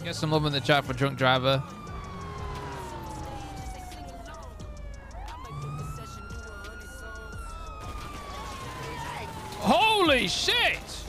Get some love in the chat for Drunk Driver. Holy shit!